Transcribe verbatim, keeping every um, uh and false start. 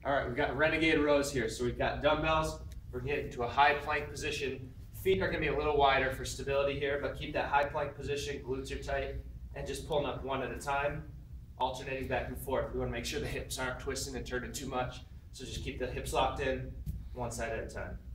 All right, we've got Renegade Rows here. So we've got dumbbells. We're getting into a high plank position. Feet are gonna be a little wider for stability here, but keep that high plank position, glutes are tight, and just pulling up one at a time, alternating back and forth. We wanna make sure the hips aren't twisting and turning too much. So just keep the hips locked in, one side at a time.